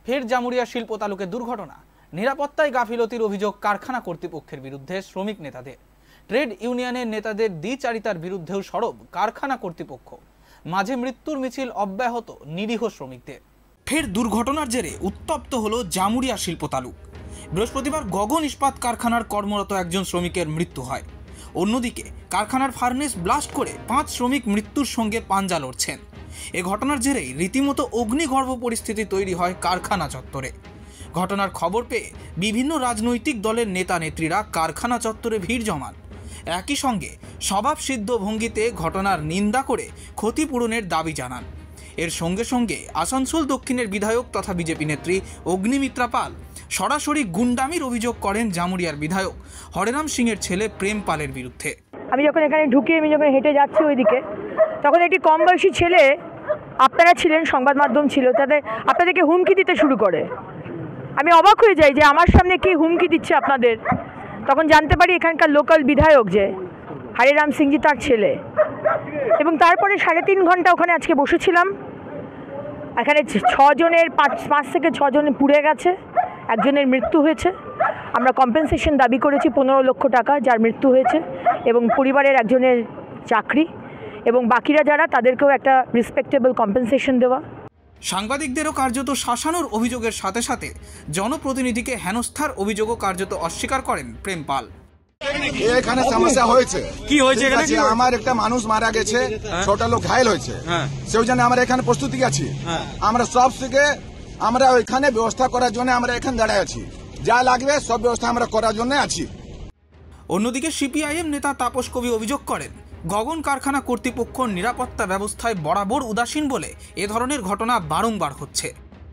ফের জামুরিয়া শিল্প তালুকে দুর্ঘটনা। নিরাপত্তায় গাফিলতির অভিযোগ কারখানা কর্তৃপক্ষের বিরুদ্ধে শ্রমিক নেতাদের। ট্রেড ইউনিয়নের নেতাদের দ্বিচারিতার বিরুদ্ধেও সরব কারখানা কর্তৃপক্ষ। মাঝে মৃত্যুর মিছিল অব্যাহত নিরীহ শ্রমিকদের। ফের দুর্ঘটনার জেরে উত্তপ্ত হলো জামুরিয়া শিল্প তালুক। বৃহস্পতিবার গগন ইস্পাত কারখানার কর্মরত একজন শ্রমিকের মৃত্যু হয়। অন্যদিকে কারখানার ফার্নেস ব্লাস্ট করে 5 শ্রমিক মৃত্যুর সঙ্গে পাঞ্জা লড়ছেন। এ ঘটনার জেরেই রীতিমতো অগ্নিগর্ভ পরিস্থিতি তৈরি হয় কারখানা চত্বরে। ঘটনার খবর পেয়ে বিভিন্ন রাজনৈতিক দলের নেতা নেত্রীরা কারখানা চত্বরে ভিড় জমান। একই সঙ্গে স্বভাবসিদ্ধ ভঙ্গিতে ঘটনার নিন্দা করে ক্ষতিপূরণের দাবি জানান। এর সঙ্গে সঙ্গে আসানসোল দক্ষিণের বিধায়ক তথা বিজেপি নেত্রী অগ্নিমিত্রা পাল সরাসরি গুন্ডামির অভিযোগ করেন জামুরিয়ার বিধায়ক হরেরাম সিংয়ের ছেলে প্রেম পালের বিরুদ্ধে। আমি যখন এখানে ঢুকে আমি যখন হেঁটে যাচ্ছি ওইদিকে, তখন একটি কম বয়সী ছেলে, আপনারা ছিলেন, সংবাদ মাধ্যম ছিল, তাদের আপনাদেরকে হুমকি দিতে শুরু করে। আমি অবাক হয়ে যাই যে আমার সামনে কি হুমকি দিচ্ছে আপনাদের। তখন জানতে পারি এখানকার লোকাল বিধায়ক যে হরিরাম সিংজি তার ছেলে। এবং তারপরে 3.5 ঘন্টা ওখানে আজকে বসেছিলাম। এখানে 6 জনের 5 থেকে 6 জন পুড়ে গেছে, একজনের মৃত্যু হয়েছে। আমরা কম্পেনসেশন দাবি করেছি 15 লক্ষ টাকা যার মৃত্যু হয়েছে, এবং পরিবারের একজনের চাকরি, এবং বাকিরা যারা তাদেরকেও একটা রেসপেক্টেবল কম্পেনসেশন দেওয়া। সাংবাদিকদেরও কার্যত শাসানোর অভিযোগের সাথে সাথে জনপ্রতিনিধিকে হেনস্থার অভিযোগও কার্যত অস্বীকার করেন প্রেম পাল। এখানে সমস্যা হয়েছে, কি হয়েছে এখানে? আমার একটা মানুষ মারা গেছে, 6টা লোক ঘায়েল হয়েছে, সেই জন্য আমরা এখানে প্রস্তুতি আছি। আমরা সব থেকে আমরা ওইখানে ব্যবস্থা করার জন্য আমরা এখানে দাঁড়ায় আছি, যা লাগবে সব ব্যবস্থা আমরা করার জন্য আছি। অন্যদিকে সিপিআইএম নেতা তাপস কবি অভিযোগ করেন গগন কারখানা কর্তৃপক্ষ নিরাপত্তা ব্যবস্থায় বরাবর উদাসীন বলে এ ধরনের ঘটনা বারংবার হচ্ছে।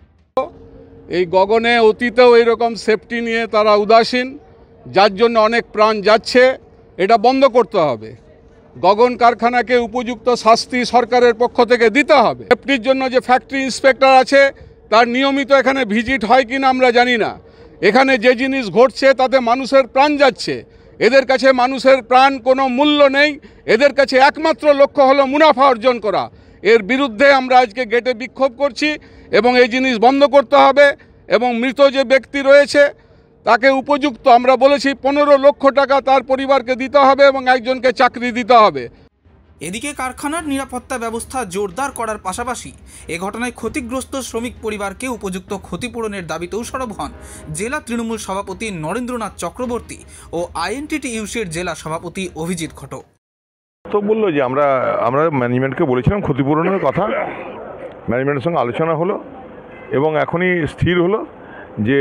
এই গগনে অতীতেও এইরকম সেফটি নিয়ে তারা উদাসীন, যার জন্য অনেক প্রাণ যাচ্ছে। এটা বন্ধ করতে হবে। গগন কারখানাকে উপযুক্ত শাস্তি সরকারের পক্ষ থেকে দিতে হবে। সেফটির জন্য যে ফ্যাক্টরি ইন্সপেক্টর আছে তার নিয়মিত এখানে ভিজিট হয় কিনা আমরা জানি না। এখানে যে জিনিস ঘটছে তাতে মানুষের প্রাণ যাচ্ছে। এদের কাছে মানুষের প্রাণ কোনো মূল্য নেই। এদের কাছে একমাত্র লক্ষ্য হলো মুনাফা অর্জন করা। এর বিরুদ্ধে আমরা আজকে গেটে বিক্ষোভ করছি এবং এই জিনিস বন্ধ করতে হবে। এবং মৃত যে ব্যক্তি রয়েছে তাকে উপযুক্ত, আমরা বলেছি 15 লক্ষ টাকা তার পরিবারকে দিতে হবে এবং একজনকে চাকরি দিতে হবে। এদিকে কারখানার নিরাপত্তা ব্যবস্থা জোরদার করার পাশাপাশি এ ঘটনায় ক্ষতিগ্রস্ত শ্রমিক পরিবারকে উপযুক্ত ক্ষতিপূরণের দাবিতেও সরব হন জেলা তৃণমূল সভাপতি নরেন্দ্রনাথ চক্রবর্তী ও আইএনটিটিইউসির জেলা সভাপতি অভিজিৎ ঘটক। তো বললো যে আমরা ম্যানেজমেন্টকে বলেছিলাম ক্ষতিপূরণের কথা, ম্যানেজমেন্টের সঙ্গে আলোচনা হলো এবং এখনই স্থির হলো যে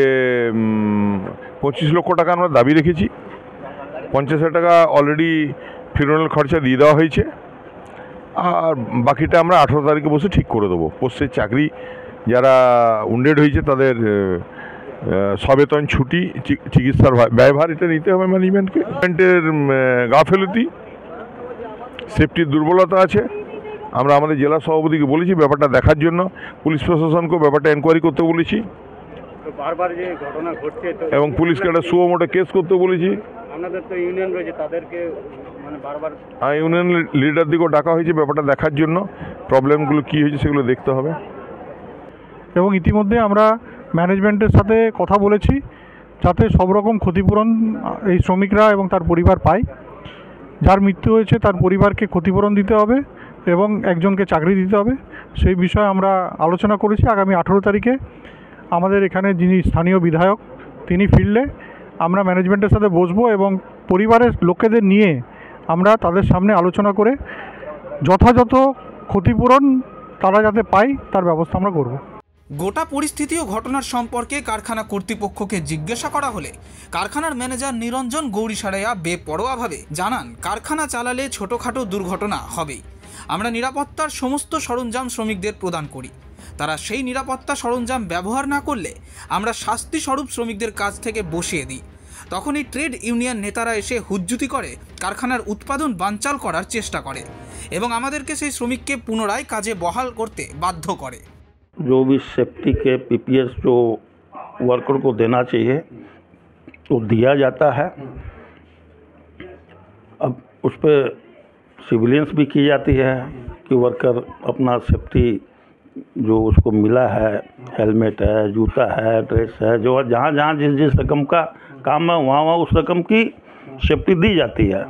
25 লক্ষ টাকা আমরা দাবি রেখেছি। 50,000 টাকা অলরেডি ফিরোনাল খরচা দিয়ে দেওয়া হয়েছে, আর বাকিটা আমরা 18 তারিখে বসে ঠিক করে দেবো। পোস্টের চাকরি যারা উন্ডেড হয়েছে তাদের সবেতন ছুটি, চিকিৎসার ব্যয়ভার এটা নিতে হবে ম্যানেজমেন্টকে। ম্যানেজমেন্টের গাফেলতি, সেফটির দুর্বলতা আছে। আমরা আমাদের জেলা সভাপতিকে বলেছি ব্যাপারটা দেখার জন্য, পুলিশ প্রশাসনকেও ব্যাপারটা এনকোয়ারি করতে বলেছি বারবার যে ঘটনা ঘটছে এবং পুলিশকে একটা সুমোটো কেস করতে বলেছি। আপনাদের তো ইউনিয়ন রয়েছে, তাদেরকে মানে বারবার ইউনিয়ন লিডারদিকেও ডাকা হয়েছে ব্যাপারটা দেখার জন্য, প্রবলেমগুলো কী হয়েছে সেগুলো দেখতে হবে। এবং ইতিমধ্যে আমরা ম্যানেজমেন্টের সাথে কথা বলেছি যাতে সব রকম ক্ষতিপূরণ এই শ্রমিকরা এবং তার পরিবার পায়। যার মৃত্যু হয়েছে তার পরিবারকে ক্ষতিপূরণ দিতে হবে এবং একজনকে চাকরি দিতে হবে। সেই বিষয়ে আমরা আলোচনা করেছি। আগামী 18 তারিখে আমাদের এখানে যিনি স্থানীয় বিধায়ক তিনি ফিরলে আমরা ম্যানেজমেন্টের সাথে বসবো এবং পরিবারের লোকেদের নিয়ে আমরা তাদের সামনে আলোচনা করে যথাযথ ক্ষতিপূরণ তারা যাতে পায় তার ব্যবস্থা আমরা করব। গোটা পরিস্থিতি ও ঘটনার সম্পর্কে কারখানা কর্তৃপক্ষকে জিজ্ঞাসা করা হলে কারখানার ম্যানেজার নিরঞ্জন গৌরীসারাইয়া বেপরোয়াভাবে জানান, কারখানা চালালে ছোটোখাটো দুর্ঘটনা হবেই। আমরা নিরাপত্তার সমস্ত সরঞ্জাম শ্রমিকদের প্রদান করি। তারা সেই নিরাপত্তা সরঞ্জাম ব্যবহার না করলে আমরা শাস্তি স্বরূপ শ্রমিকদের কাছ থেকে বসিয়ে দিই। তখনই ট্রেড ইউনিয়ন নেতারা এসে হুজ্জুতি করে কারখানার উৎপাদন বানচাল করার চেষ্টা করে এবং আমাদেরকে সেই শ্রমিককে পুনরায় কাজে বহাল করতে বাধ্য করে। जो भी सेफ्टी के पीपीएस जो वर्कर को देना चाहिए वो दिया जाता है। अब उस पर सिविलियंस भी की जाती है कि वर्कर अपना सेफ्टी जो उसको मिला है, हेलमेट है, जूता है, ड्रेस है, जो जहाँ जहाँ जिस जिस रकम का काम है वहाँ वहाँ उस रकम की सेफ्टी दी जाती है।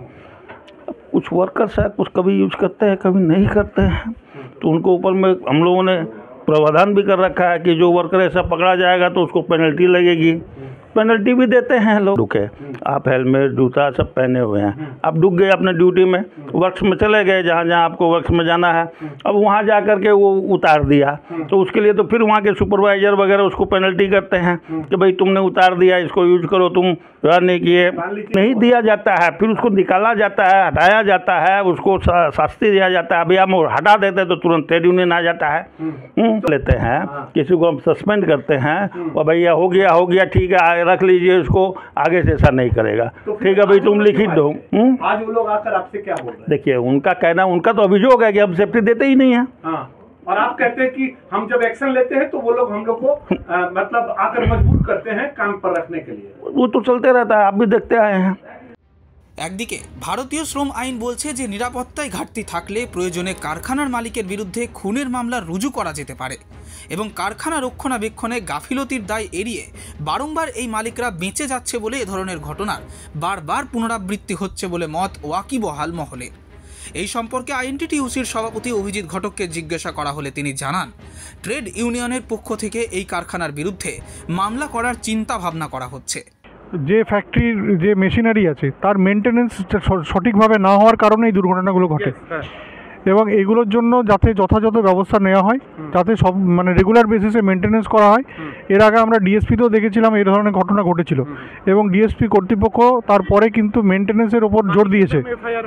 कुछ वर्कर्स है, कुछ कभी यूज करते हैं, कभी नहीं करते हैं, तो उनको ऊपर में हम लोगों ने प्रावधान भी कर रखा है कि जो वर्कर ऐसा पकड़ा जाएगा तो उसको पेनल्टी लगेगी। पेनल्टी भी देते हैं लोग। रुके, आप हेलमेट, जूता सब पहने हुए हैं, आप डूब गए अपने ड्यूटी में, वर्क्स में चले गए, जहाँ जहाँ आपको वर्क्स में जाना है, अब वहाँ जा कर के वो उतार दिया, तो उसके लिए तो फिर वहाँ के सुपरवाइजर वगैरह उसको पेनल्टी करते हैं कि भाई तुमने उतार दिया, इसको यूज करो, तुम नहीं किए, नहीं दिया जाता है, फिर उसको निकाला जाता है, हटाया जाता है, उसको शास्ति दिया जाता है। अभी हम हटा देते हैं तो तुरंत ट्रेड यूनियन आ जाता है, लेते हैं, किसी को हम सस्पेंड करते हैं, और भैया हो गया ठीक है, रख लीजिए इसको, आगे से ऐसा नहीं करेगा, ठीक है भाई तुम लिखित दो। आज वो लोग आकर आपसे क्या बोल रहे हैं? देखिए, उनका कहना, उनका तो अभियोग है कि हम सेफ्टी देते ही नहीं है। और आप कहते हैं कि हम जब एक्शन लेते हैं तो वो लोग हम लोग को मतलब आकर मजबूर करते हैं काम पर रखने के लिए। वो तो चलते रहता है, आप भी देखते आए हैं। একদিকে ভারতীয় শ্রম আইন বলছে যে নিরাপত্তায় ঘাটতি থাকলে প্রয়োজনে কারখানার মালিকের বিরুদ্ধে খুনের মামলা রুজু করা যেতে পারে এবং কারখানা রক্ষণাবেক্ষণে গাফিলতির দায় এড়িয়ে বারংবার এই মালিকরা বেঁচে যাচ্ছে বলে এ ধরনের ঘটনার বারবার পুনরাবৃত্তি হচ্ছে বলে মত ওয়াকিবহাল মহলে। এই সম্পর্কে আইএনটিটিইউসির সভাপতি অভিজিৎ ঘটককে জিজ্ঞাসা করা হলে তিনি জানান, ট্রেড ইউনিয়নের পক্ষ থেকে এই কারখানার বিরুদ্ধে মামলা করার চিন্তা ভাবনা করা হচ্ছে। যে ফ্যাক্টরির যে মেশিনারি আছে তার মেনটেনেন্স সঠিকভাবে না হওয়ার কারণে এই দুর্ঘটনাগুলো ঘটে, এবং এগুলোর জন্য যাতে যথাযথ ব্যবস্থা নেওয়া হয়, যাতে সব মানে রেগুলার বেসিসে মেনটেনেন্স করা হয়। এর আগে আমরা ডিএসপিতেও দেখেছিলাম এই ধরনের ঘটনা ঘটেছিল, এবং ডিএসপি কর্তৃপক্ষ তারপরে কিন্তু মেনটেনেন্সের ওপর জোর দিয়েছে।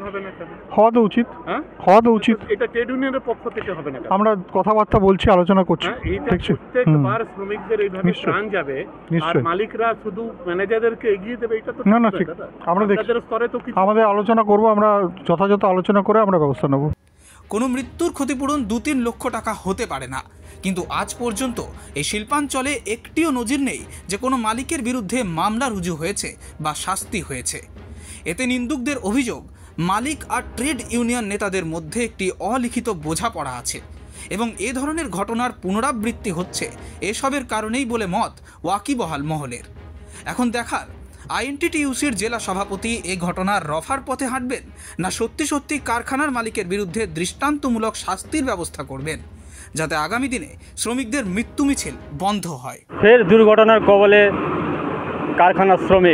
হওয়া তো উচিত, হওয়া তো উচিত। এটা ট্রেড ইউনিয়নের পক্ষ থেকে হবে না? আমরা কথাবার্তা বলছি, আলোচনা করছি, দেখছি। প্রত্যেকবার শ্রমিকদের এইভাবে প্রাণ যাবে আর মালিকরা শুধু ম্যানেজারদেরকে এগিয়ে দেবে, এটা তো না ঠিক। আমরা দেখছি, আমাদের আলোচনা করব, আমরা যথাযথ আলোচনা করে আমরা ব্যবস্থা নেব। কোনো মৃত্যুর ক্ষতিপূরণ 2-3 লক্ষ টাকা হতে পারে না, কিন্তু আজ পর্যন্ত এই শিল্পাঞ্চলে একটিও নজির নেই যে কোনো মালিকের বিরুদ্ধে মামলা রুজু হয়েছে বা শাস্তি হয়েছে। এতে নিন্দুকদের অভিযোগ, মালিক আর ট্রেড ইউনিয়ন নেতাদের মধ্যে একটি অলিখিত বোঝাপড়া আছে এবং এ ধরনের ঘটনার পুনরাবৃত্তি হচ্ছে এসবের কারণেই বলে মত ওয়াকিবহাল মহলের। এখন দেখার আইএনটিটিইউসির জেলা সভাপতি এই ঘটনার রফার পথে হাঁটবেন না সত্যি সত্যি কারখানার মালিকের বিরুদ্ধে দৃষ্টান্তমূলক শাস্তির ব্যবস্থা করবেন, যাতে আগামী দিনে শ্রমিকদের মৃত্যু মিছিল বন্ধ হয়। ফের দুর্ঘটনার কবলে কারখানার শ্রমিক।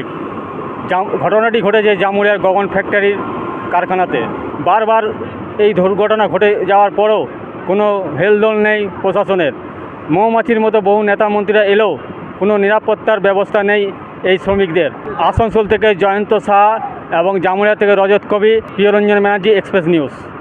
ঘটনাটি ঘটেছে জামুরিয়ার গগন ফ্যাক্টরির কারখানাতে। বারবার এই দুর্ঘটনা ঘটে যাওয়ার পরও কোনো হেলদোল নেই প্রশাসনের। মৌমাছির মতো বহু নেতা মন্ত্রীরা এলেও কোনো নিরাপত্তার ব্যবস্থা নেই এই শ্রমিকদের। আসানসোল থেকে জয়ন্ত শাহ এবং জামুরিয়া থেকে রজত কবি, প্রিয়রঞ্জন ব্যানার্জি, এক্সপ্রেস নিউজ।